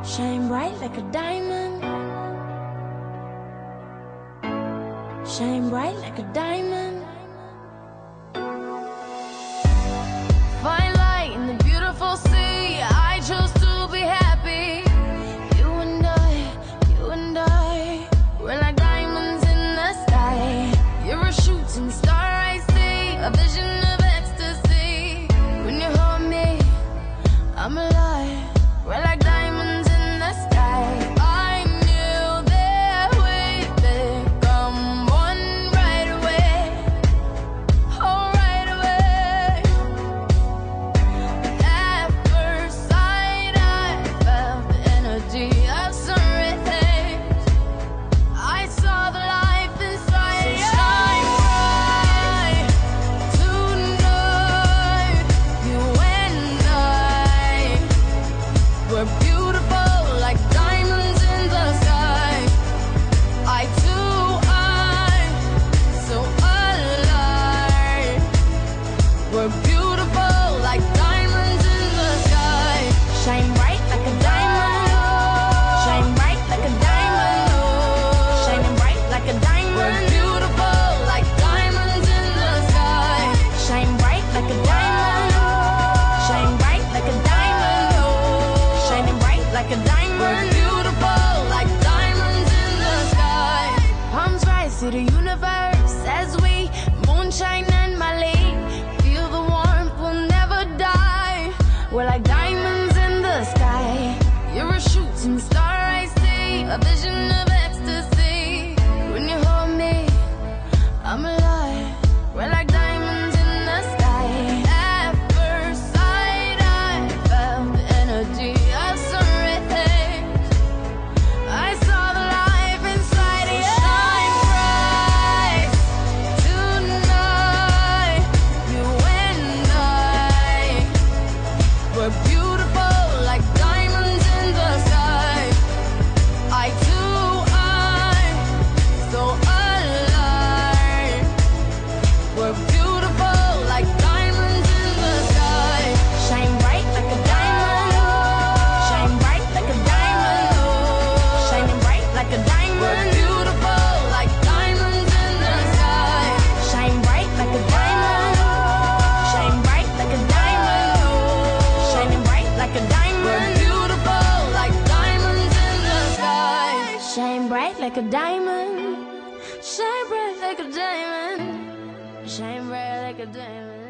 Shine bright like a diamond. Shine bright like a diamond. Find light in the beautiful sea. I chose to be happy. You and I, we're like diamonds in the sky. You're a shooting star I see, a vision of ecstasy. When you hold me, I'm alive. We're like diamonds in the sky. I knew that we'd become one right away. Oh, right away. At first sight, I felt the energy of sunrise. I saw the life inside you. Shine bright tonight. You and I, we're beautiful like diamonds in the sky. I too, I'm so alive. We're beautiful like diamonds in the sky. Shine bright like a diamond. Shine bright like a diamond. Shining bright like a diamond. We're beautiful like diamonds in the sky. Shine bright like a diamond. Shine bright like a diamond. Shining bright like a diamond. We're beautiful like diamonds in the sky. Palms rise to the universe as we moonshine and Mali. Feel the warmth, we'll never die. We're like diamonds in the sky. You're a shooting star I see, a vision of ecstasy. When you hold me, I'm alive. We're like diamonds in the sky. At first sight, I felt the energy of sunrise. I saw the life inside you. Shine bright tonight. You and I, we're beautiful like diamonds in the sky. I too, I'm so alive. We're beautiful like diamonds in the sky. Shine bright like a diamond. Shine bright like a diamond. Shining bright like a diamond. We're beautiful like diamonds in the sky. Shine bright like a diamond. Shine bright like a diamond. Shining bright like a diamond. We're beautiful like diamonds in the sky. Shine bright like a diamond. Shine bright like a diamond. Shine bright like a diamond.